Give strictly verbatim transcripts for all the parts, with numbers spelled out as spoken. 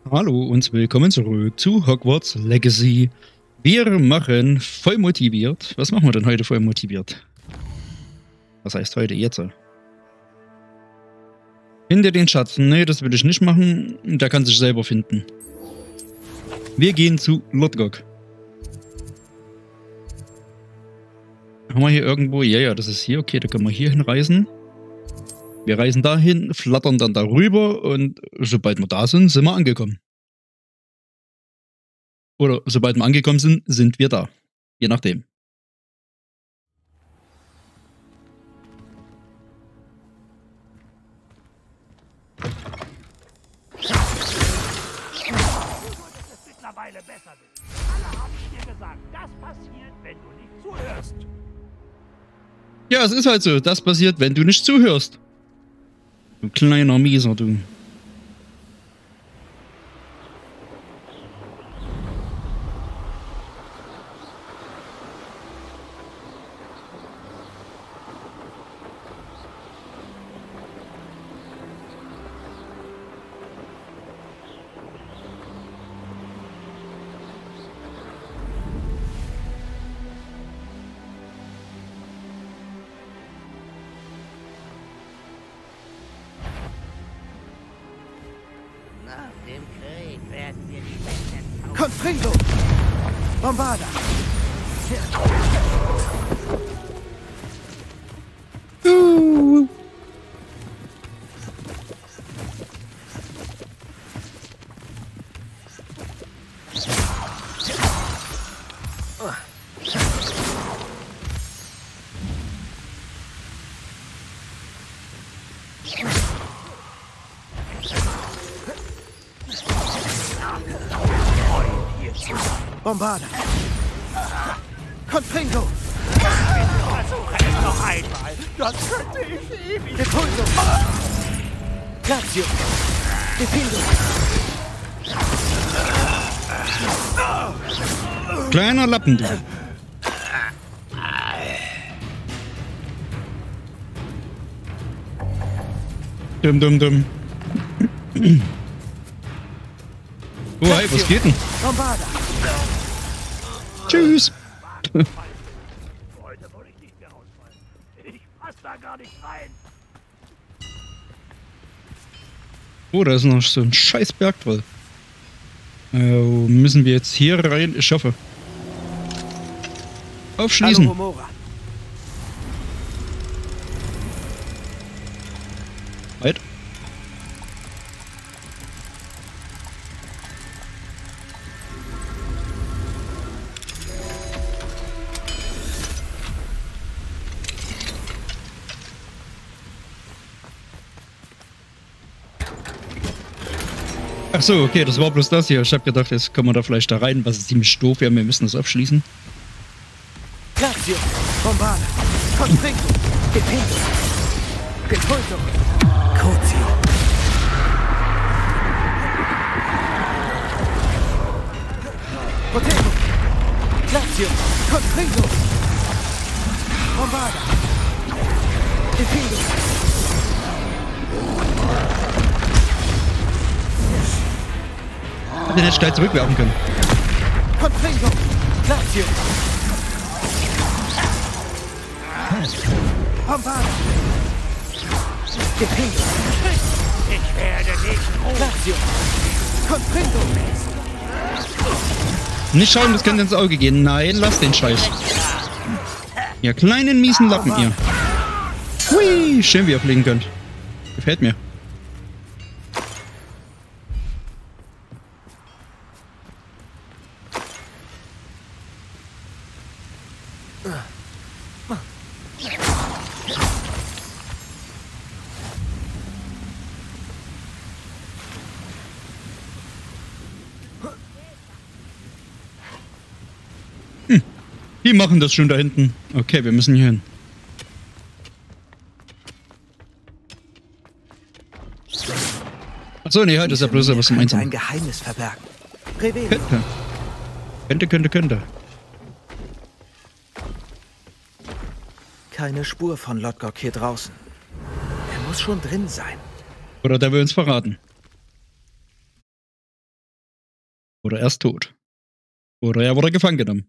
Hallo und willkommen zurück zu Hogwarts Legacy. Wir machen voll motiviert. Was machen wir denn heute voll motiviert? Was heißt heute jetzt? Hinter den Schatz. Nee, das will ich nicht machen. Der kann sich selber finden. Wir gehen zu Lodgok. Haben wir hier irgendwo? Ja, ja, das ist hier. Okay, da können wir hier hinreisen. Wir reisen dahin, flattern dann darüber und sobald wir da sind, sind wir angekommen. Oder sobald wir angekommen sind, sind wir da. Je nachdem. Mittlerweile besser bist. Alle haben dir gesagt, das passiert, wenn du nicht zuhörst. Ja, es ist halt so. Das passiert, wenn du nicht zuhörst. Du kleiner Mieser, du. Nach dem Krieg werden wir die Besten. Confringo! Bombarda! Uh. Bombarda! Confringo! Versuche es noch einmal. Das könnte ich ewig. Depulso! Grazio! Defindo! Kleiner Lappen, du. Dum, dum, dum. Oh, hey, was geht denn? Bombarda! Tschüss. Heute würde ich nicht mehr rausfallen. Ich pass da gar nicht rein. Oh, da ist noch so ein scheiß Bergtroll. Äh, müssen wir jetzt hier rein? Ich hoffe. Aufschließen. Alohomora! Halt. Ach so, okay, das war bloß das hier. Ich hab gedacht, jetzt kommen wir da vielleicht da rein, was ist ziemlich doof. Ja, wir müssen das abschließen. Grazio! Bombarda! Confringo! Defindo! Depulso! Cozio! Potempo! Grazio! Confringo! Bombarda! Defindo! Hätte den jetzt gleich zurückwerfen können. Confringo! Grazio! Bombarda! Defindo! Ich werde nicht ruhen. Grazio! Confringo! Nicht schauen, das könnte ins Auge gehen. Nein, lass den Scheiß. Ihr kleinen miesen Lappen, ihr. Hui, schön, wie ihr fliegen könnt. Gefällt mir. Hm. Die machen das schon da hinten. Okay, wir müssen hier hin. Achso, nee, heute ist ja bloß was zum ein Einzelnen. Geheimnis verbergen. Revelo. Könnte. Könnte, könnte, könnte. Keine Spur von Lodgok hier draußen. Er muss schon drin sein. Oder der will uns verraten. Oder er ist tot. Oder er wurde gefangen genommen.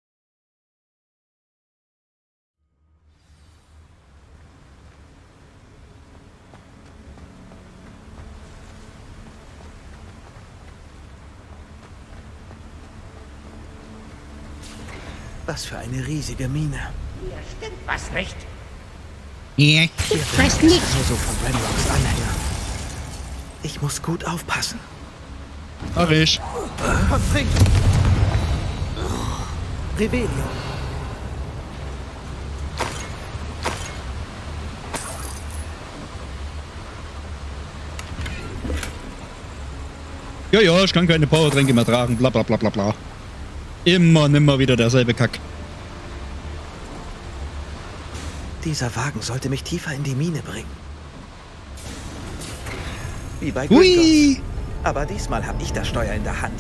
Was für eine riesige Mine. Hier stimmt was nicht. Ja. Ich weiß nicht. Nur so von Renrocks Anhänger. Ich muss gut aufpassen. Mach ich. Confringo. Revelio. Ja, ja, ich kann keine Powertränke mehr tragen, bla bla bla bla bla. Immer, nimmer wieder derselbe Kack. Dieser Wagen sollte mich tiefer in die Mine bringen. Wie bei Hui! Gringos. Aber diesmal habe ich das Steuer in der Hand.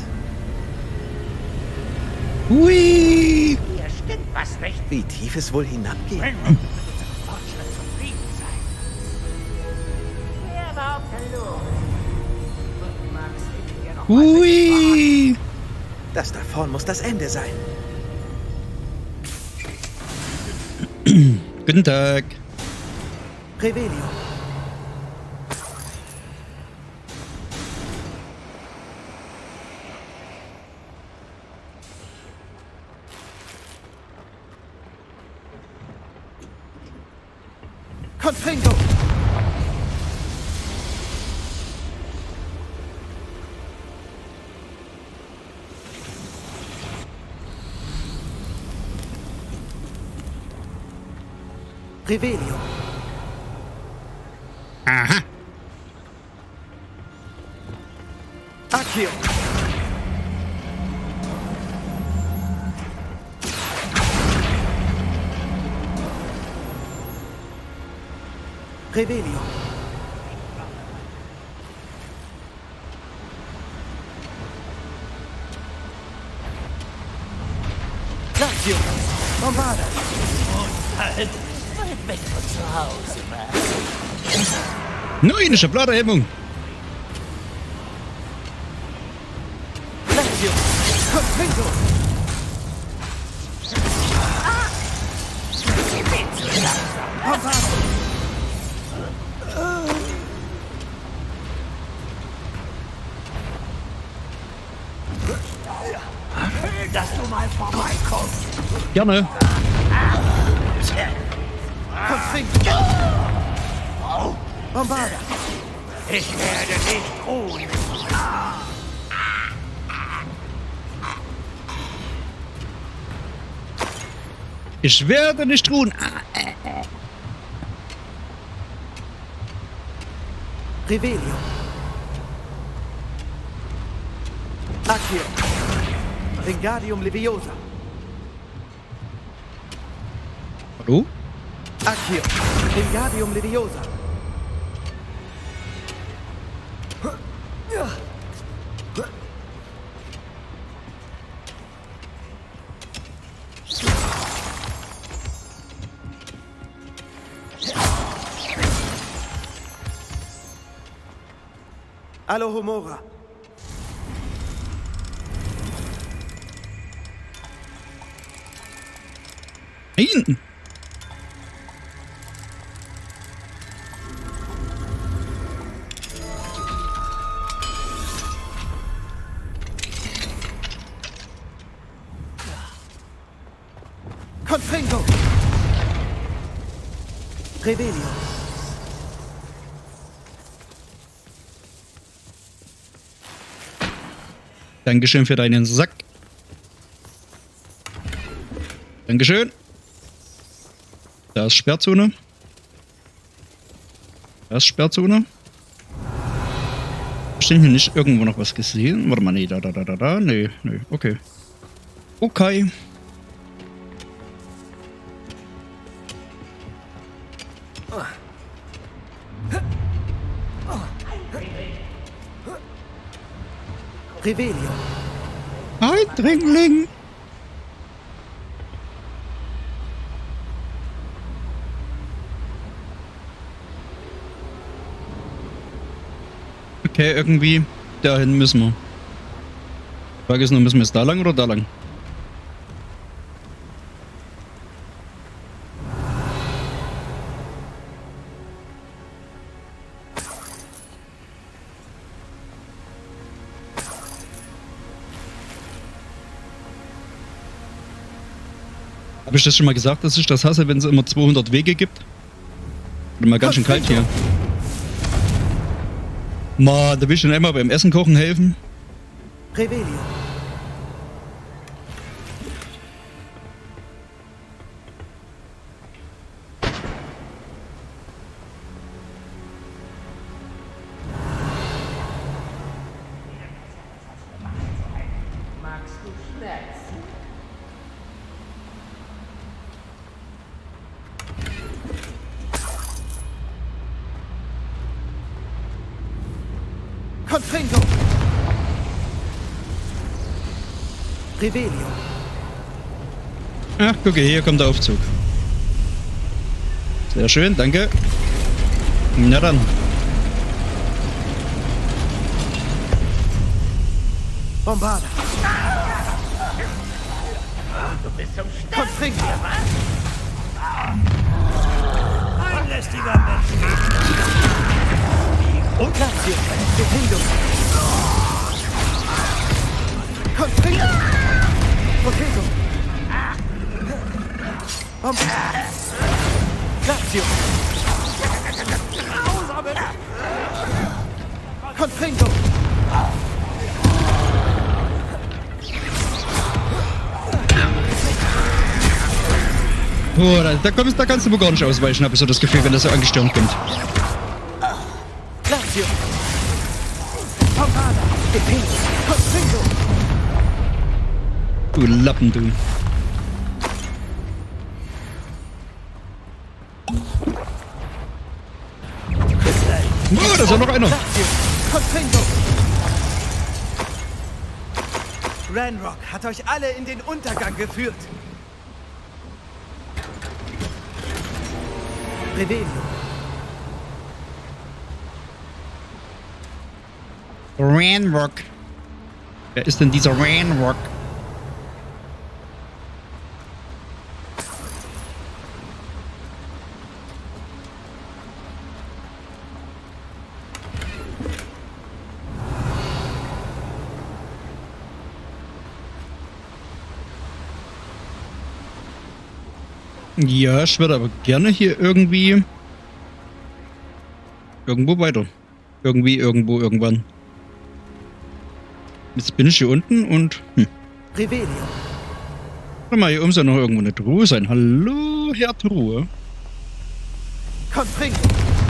Hui! Hier stimmt was nicht. Wie tief es wohl hinabgeht? Ringo wird mit dem Fortschritt zufrieden sein. Wer war auf der Luft? Und Max ist hier noch Hui! Das da vorn muss das Ende sein. Guten Tag. Revelio. Confringo. Revelio. Aha. Accio. Revelio. Lazio. Bombarda. Halt, weit weg von zu Hause, Max. Neue Schubladenhebung. Lazio. Confringo. Sie sind zu langsam. Bombarda. Schön, dass du mal vorbeikommst. Gerne. Confringo. Bombarda. Ich werde nicht ruhen. Ich werde nicht ruhen. Revelio. Accio. Wingardium Leviosa. Hallo? Accio. Wingardium Leviosa. Alohomora. Nein. Confringo. Revelio. Dankeschön für deinen Sack. Dankeschön. Da ist Sperrzone. Da ist Sperrzone. Bestimmt hier nicht irgendwo noch was gesehen. Warte mal, nee, da, da, da, da, da. Nee, nee, okay. Okay. Revelio. Eindringling. Okay, irgendwie dahin müssen wir. Frage ist nur, müssen wir jetzt da lang oder da lang? Habe ich das schon mal gesagt, dass ich das hasse, wenn es immer zweihundert Wege gibt? Wird mal ganz schön kalt hier. Ma, da will ich schon einmal beim Essen kochen helfen. Revelio. Magst du Schmerzen? Confringo. Revelio. Ach, gucke, hier kommt der Aufzug. Sehr schön, danke. Na dann. Bombarda. Du bist zum Sterben. Confringo. Ein lästiger Mensch. Und Lazio. Defendo. Confringo. Potato. Bombarda. Lazio. Confringo. Oh, da, da, kommst, da kannst du wohl gar nicht ausweichen, habe ich so das Gefühl, wenn das so angestürmt kommt. Lazio. Bombarda. Defendo. Confringo. Du Lappen, du. Oh, da ist ja noch einer. Lazio. Confringo. Ranrock hat euch alle in den Untergang geführt. Revelio. Ranrock. Wer ist denn dieser Ranrock? Ja, ich würde aber gerne hier irgendwie irgendwo weiter. Irgendwie, irgendwo, irgendwann. Jetzt bin ich hier unten und hm. Revelio. Warte mal, hier oben soll noch irgendwo eine Truhe sein. Hallo, Herr Truhe. Confringo.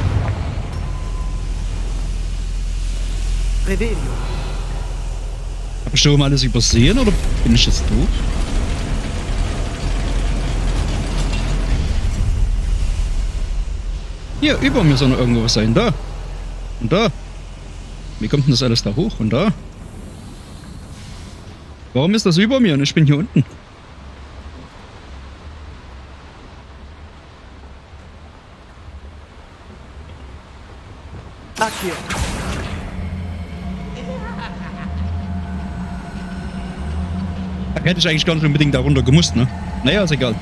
Revelio. Hab ich da oben alles übersehen oder bin ich jetzt doof? Hier, über mir soll noch irgendwo was sein. Da. Und da. Wie kommt denn das alles da hoch? Und da. Warum ist das über mir und ich bin hier unten? Accio. Da hätte ich eigentlich gar nicht unbedingt da runter gemusst, ne? Naja, ist egal.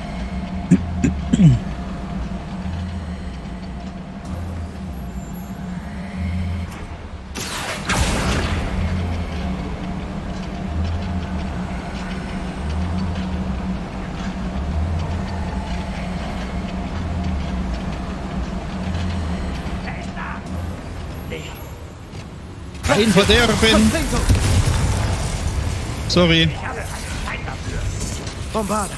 Ein Verderben! Confringo. Sorry. Bombarda.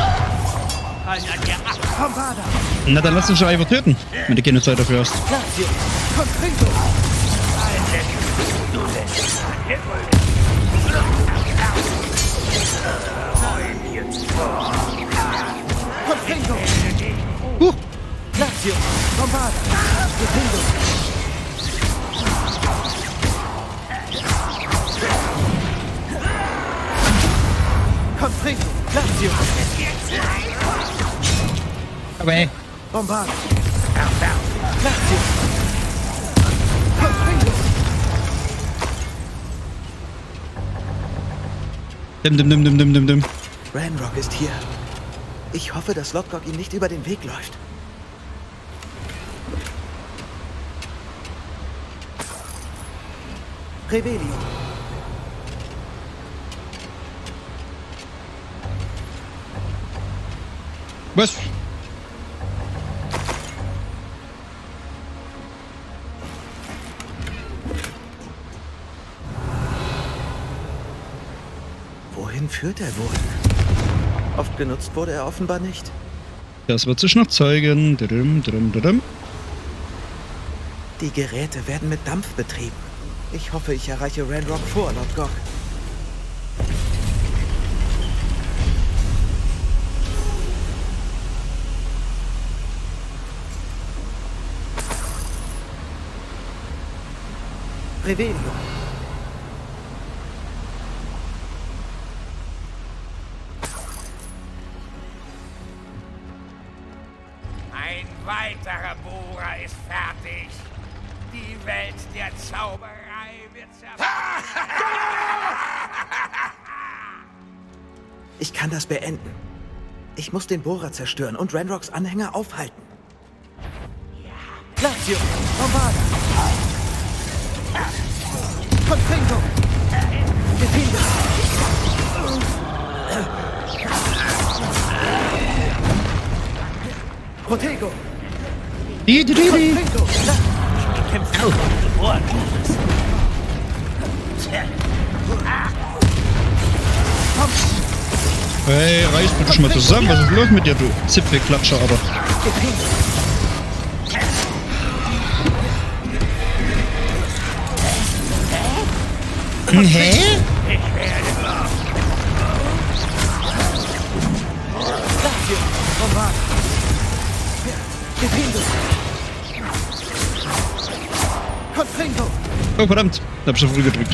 Bombarda. Na, dann lass uns schon einfach töten, wenn du keine Zeit dafür hast. Lazio. Confringo. Confringo. Huh. Lazio. Bombarda. Defendo. Confringo. Lazio. Aber hey. Bombarda. Lazio. Confringo. Dim, dim, dim, dim, dim, dim, dim. Ranrock ist hier. Ich hoffe, dass Lodgok ihm nicht über den Weg läuft. Revelio. Was? Wohin führt er wohl? Oft genutzt wurde er offenbar nicht. Das wird sich noch zeigen. Drum, drum, drum. Die Geräte werden mit Dampf betrieben. Ich hoffe, ich erreiche Ranrock vor Lodgok. Revelio. Ein weiterer Bohrer ist fertig. Die Welt der Zauberei wird zerfallen. Ich kann das beenden. Ich muss den Bohrer zerstören und Ranrocks Anhänger aufhalten. Lazio, Bombarda. Confringo. Gefilde. Protego. Die, die, die, die. Confringo. Hey, reiß bitte schon mal zusammen. Was ist los mit dir, du Zipfelklatscher, aber. Hä? Confringo. Oh, verdammt. Da hab ich so früh gedrückt.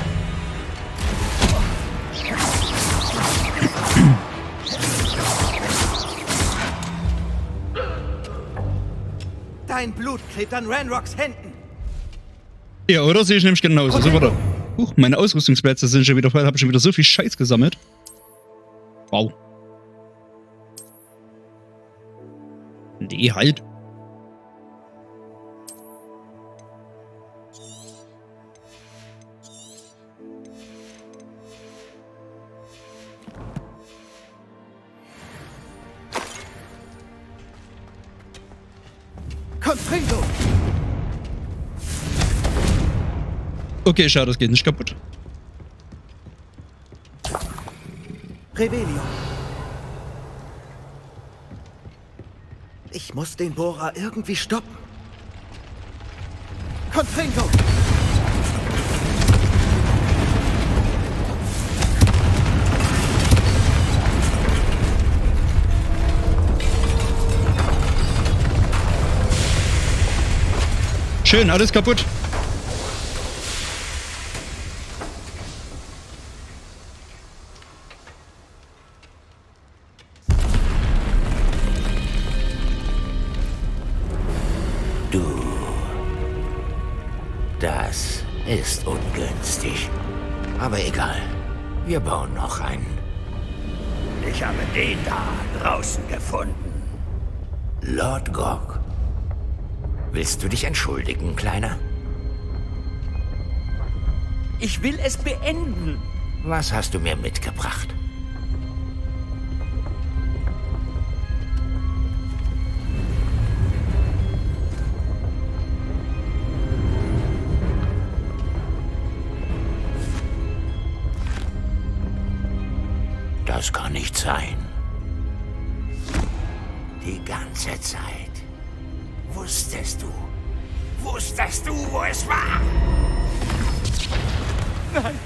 Dein Blut klebt an Ranrocks Händen. Ja, oder? Sehe ich nämlich genauso. So, warte. Huch, meine Ausrüstungsplätze sind schon wieder voll. Habe schon wieder so viel Scheiß gesammelt. Wow. Nee, halt. Confringo. Okay, schade, das geht nicht kaputt. Revelio. Ich muss den Bohrer irgendwie stoppen. Confringo. Schön, alles kaputt. Das ist ungünstig. Aber egal. Wir bauen noch einen. Ich habe den da draußen gefunden. Lodgok. Willst du dich entschuldigen, Kleiner? Ich will es beenden. Was hast du mir mitgebracht? Das kann nicht sein. Die ganze Zeit wusstest du, wusstest du, wo es war? Nein.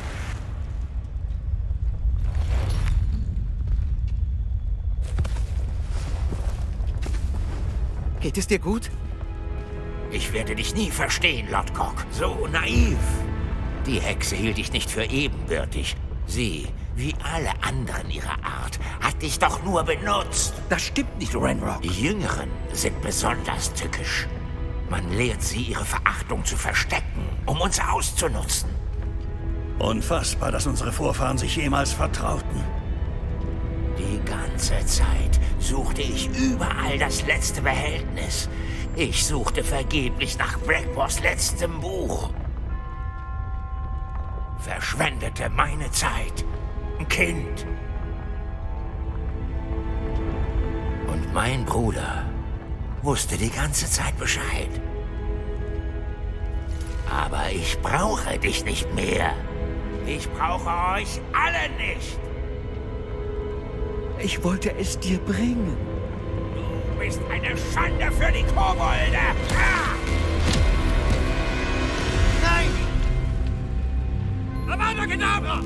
Geht es dir gut? Ich werde dich nie verstehen, Lodgok. So naiv. Die Hexe hielt dich nicht für ebenbürtig. Sie, wie alle anderen ihrer Art, hat dich doch nur benutzt. Das stimmt nicht, Ranrock. Die Jüngeren sind besonders tückisch. Man lehrt sie, ihre Verachtung zu verstecken, um uns auszunutzen. Unfassbar, dass unsere Vorfahren sich jemals vertrauten. Die ganze Zeit suchte ich überall das letzte Behältnis. Ich suchte vergeblich nach Blackboars letztem Buch. Verschwendete meine Zeit. Ein Kind. Und mein Bruder wusste die ganze Zeit Bescheid. Aber ich brauche dich nicht mehr. Ich brauche euch alle nicht. Ich wollte es dir bringen. Du bist eine Schande für die Kobolde. Ah! Nein! Avada Kedavra!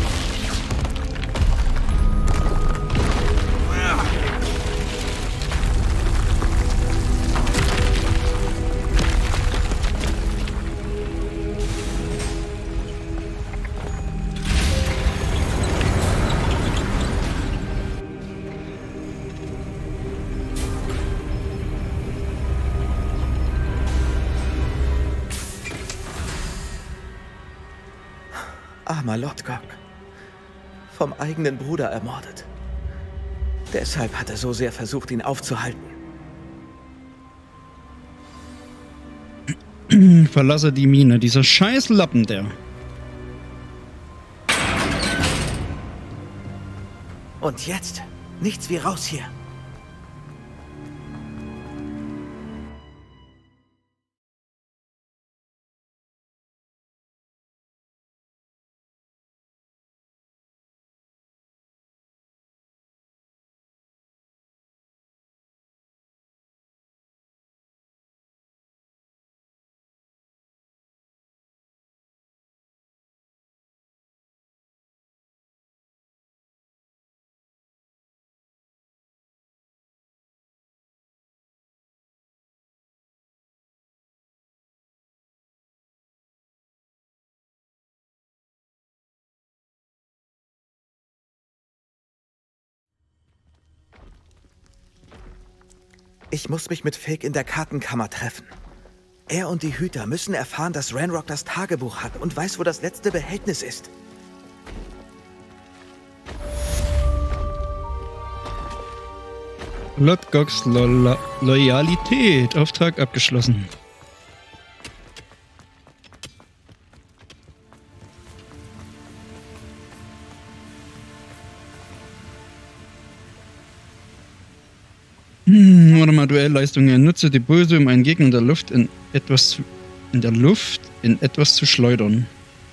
Armer Lodgok. Vom eigenen Bruder ermordet. Deshalb hat er so sehr versucht, ihn aufzuhalten. Verlasse die Mine, dieser scheiß Lappen der. Und jetzt? Nichts wie raus hier. Ich muss mich mit Fake in der Kartenkammer treffen. Er und die Hüter müssen erfahren, dass Ranrock das Tagebuch hat und weiß, wo das letzte Behältnis ist. Lodgoks Lo Loyalität. Auftrag abgeschlossen. Hm, warte mal, Duellleistungen. Nutze die Pulse, um einen Gegner in der Luft in etwas zu, in der Luft in etwas zu schleudern.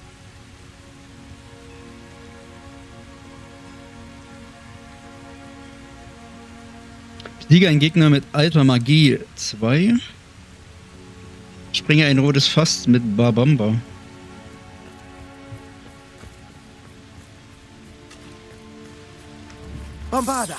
Besiege einen Gegner mit alter Magie zwei. Springe ein rotes Fass mit Babamba. Bombarda!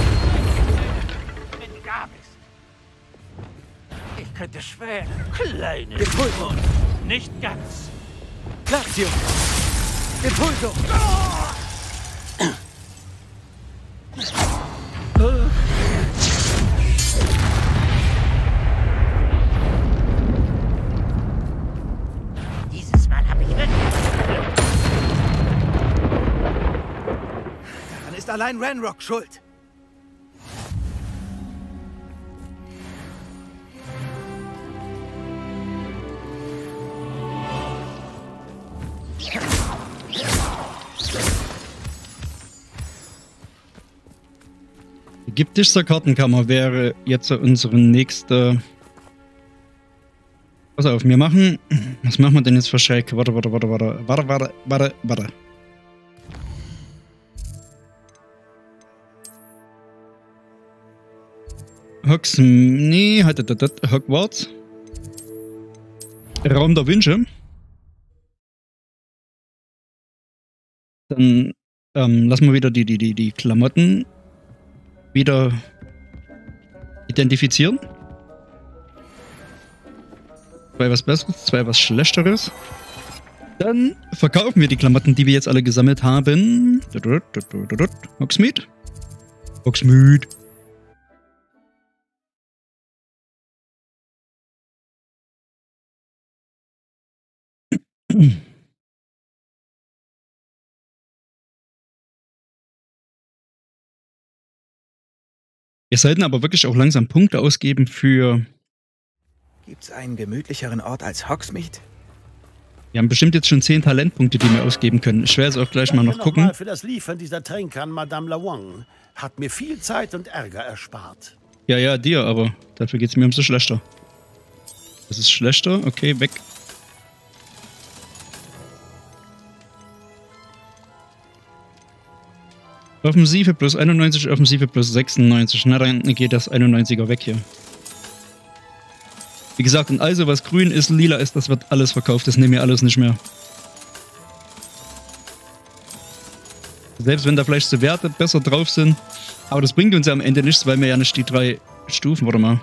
Wenn du da bist. Ich könnte schwören, kleine Impulso! Nicht ganz. Lazio! Impulso! Dieses Mal habe ich wirklich... Daran ist allein Ranrock schuld. Ägyptischer Kartenkammer wäre jetzt unsere nächste. Pass auf, wir machen. Was machen wir denn jetzt für Schreck? Warte, warte, warte, warte, warte, warte, warte, warte. Hogs. Nee, halt, halt, halt, Hogwarts. Raum der Wünsche. Dann ähm, lassen wir wieder die, die, die, die Klamotten wieder identifizieren. Zwei was Besseres, zwei was Schlechteres. Dann verkaufen wir die Klamotten, die wir jetzt alle gesammelt haben. Hogsmeade. Hogsmeade. Wir sollten aber wirklich auch langsam Punkte ausgeben für... Gibt's einen gemütlicheren Ort als Hogsmeade? Wir haben bestimmt jetzt schon zehn Talentpunkte, die wir ausgeben können. Ich werde jetzt auch gleich mal noch gucken. Mal für das Liefern dieser Tränke an Madame Lawang. Hat mir viel Zeit und Ärger erspart. Ja, ja, dir, aber dafür geht es mir umso schlechter. Das ist schlechter. Okay, weg. Offensive plus einundneunzig, Offensive plus sechsundneunzig. Na, dann geht das einundneunziger weg hier. Wie gesagt, und also was grün ist, lila ist, das wird alles verkauft. Das nehmen wir alles nicht mehr. Selbst wenn da vielleicht so Werte besser drauf sind. Aber das bringt uns ja am Ende nichts, weil wir ja nicht die drei Stufen, warte mal.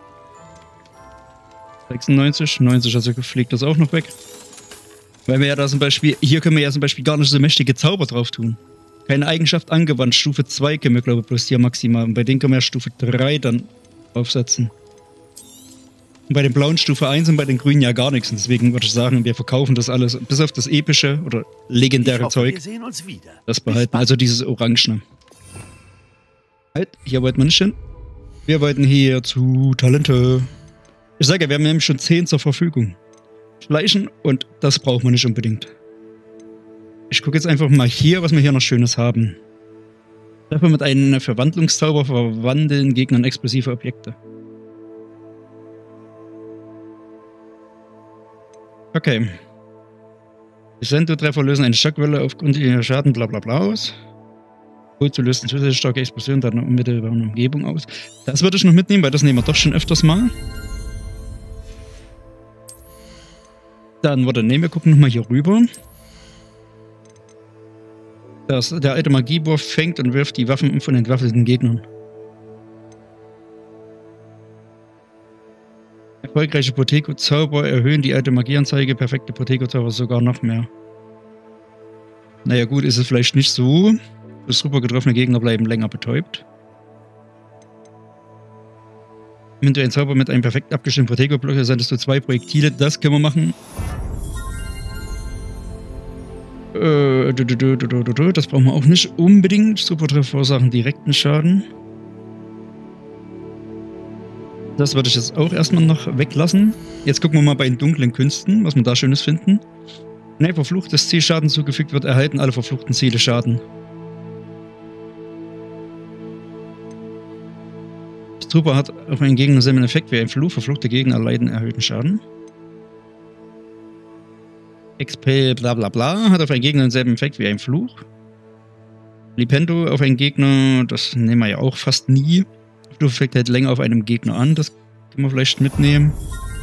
sechsundneunzig, neunzig, also fliegt das auch noch weg. Weil wir ja da zum Beispiel, hier können wir ja zum Beispiel gar nicht so mächtige Zauber drauf tun. Keine Eigenschaft angewandt, Stufe zwei können wir glaube ich bloß hier maximal. Und bei denen können wir ja Stufe drei dann aufsetzen. Und bei den blauen Stufe eins und bei den grünen ja gar nichts. Und deswegen würde ich sagen, wir verkaufen das alles, bis auf das epische oder legendäre hoffe, Zeug. Wir sehen uns wieder. Das behalten, also dieses Orangene. Halt, hier wollten wir nicht hin. Wir wollten hier zu Talente. Ich sage ja, wir haben nämlich schon zehn zur Verfügung. Schleichen und das braucht man nicht unbedingt. Ich gucke jetzt einfach mal hier, was wir hier noch Schönes haben. Dafür mit einem Verwandlungszauber verwandeln Gegnern explosive Objekte. Okay. Sendo-Treffer lösen eine Schockwelle aufgrund ihrer Schaden bla bla bla aus. Gut, zu lösen zusätzlich starke Explosionen dann in unmittelbarer Umgebung aus. Das würde ich noch mitnehmen, weil das nehmen wir doch schon öfters mal. Dann wurde, nehmen wir gucken nochmal hier rüber. Das, der alte Magiewurf fängt und wirft die Waffen von entwaffneten Gegnern. Erfolgreiche Protego-Zauber erhöhen die alte Magieanzeige, perfekte Protego-Zauber sogar noch mehr. Naja gut, ist es vielleicht nicht so. Das super getroffene Gegner bleiben länger betäubt. Wenn du einen Zauber mit einem perfekt abgestimmten Protego-Block sendest du zwei Projektile, das können wir machen. Äh, das brauchen wir auch nicht unbedingt. Supertreffer verursachen direkten Schaden. Das würde ich jetzt auch erstmal noch weglassen. Jetzt gucken wir mal bei den dunklen Künsten, was wir da Schönes finden. Ne, verfluchtes Ziel Schaden zugefügt wird, erhalten alle verfluchten Ziele Schaden. Das Trooper hat auf einen Gegner denselben Effekt wie ein Fluch. Verfluchte Gegner erleiden erhöhten Schaden. X P bla bla bla hat auf einen Gegner denselben Effekt wie ein Fluch. Lipendo auf einen Gegner, das nehmen wir ja auch fast nie. Effekt hält länger auf einem Gegner an, das können wir vielleicht mitnehmen.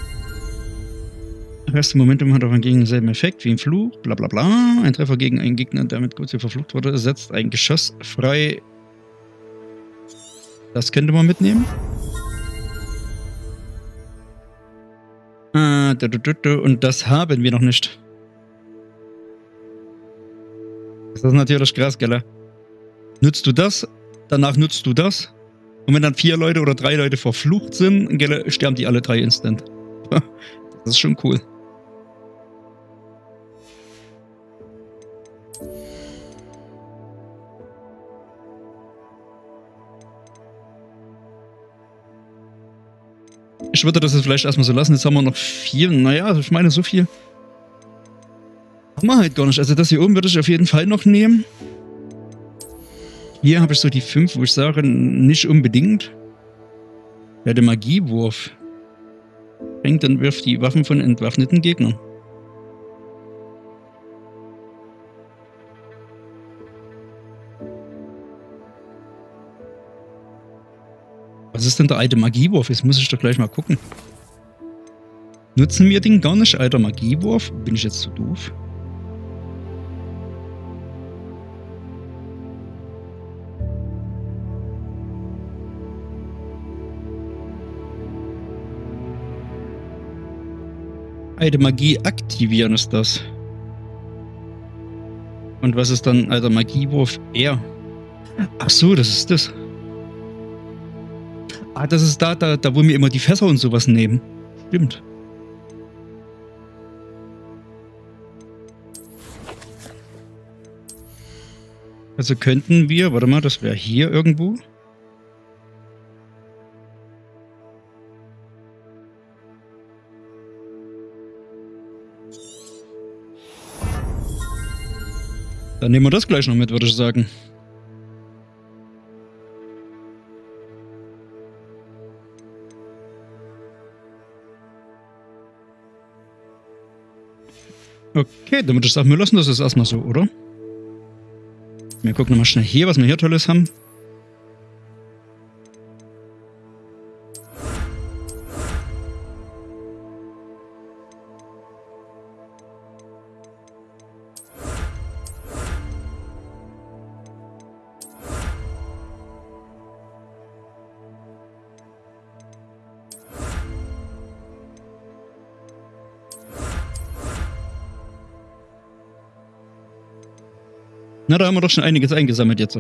Das erste Momentum hat auf einen Gegner denselben Effekt wie ein Fluch, bla bla bla. Ein Treffer gegen einen Gegner, der mit kurz verflucht wurde, setzt ein Geschoss frei. Das könnte man mitnehmen. Ah, und das haben wir noch nicht. Das ist natürlich krass, gell? Nutzt du das, danach nutzt du das. Und wenn dann vier Leute oder drei Leute verflucht sind, gell, sterben die alle drei instant. Das ist schon cool. Ich würde das jetzt vielleicht erstmal so lassen. Jetzt haben wir noch vier. Naja, ich meine, so viel haben wir halt gar nicht. Also das hier oben würde ich auf jeden Fall noch nehmen. Hier habe ich so die fünf, wo ich sage, nicht unbedingt. Ja, der Magiewurf. Fängt und wirft die Waffen von entwaffneten Gegnern. Was ist denn der alte Magiewurf? Jetzt muss ich doch gleich mal gucken. Nutzen wir den gar nicht, alter Magiewurf? Bin ich jetzt zu doof? Alte Magie aktivieren ist das. Und was ist dann alter Magiewurf? R. Ach so, das ist das. Ah, das ist da, da, da wo wir immer die Fässer und sowas nehmen. Stimmt. Also könnten wir, warte mal, das wäre hier irgendwo. Dann nehmen wir das gleich noch mit, würde ich sagen. Okay, dann würde ich sagen, wir lassen das jetzt erstmal so, oder? Wir gucken nochmal schnell hier, was wir hier Tolles haben. Na, da haben wir doch schon einiges eingesammelt jetzt.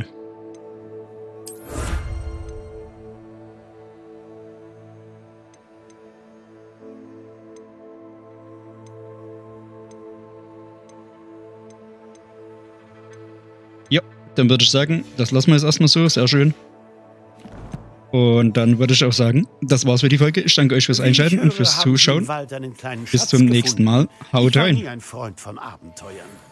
Ja, dann würde ich sagen, das lassen wir jetzt erstmal so, sehr schön. Und dann würde ich auch sagen, das war's für die Folge. Ich danke euch fürs Einschalten und fürs Zuschauen. Bis zum nächsten Mal. Haut rein. Ich war nie ein Freund von Abenteuern.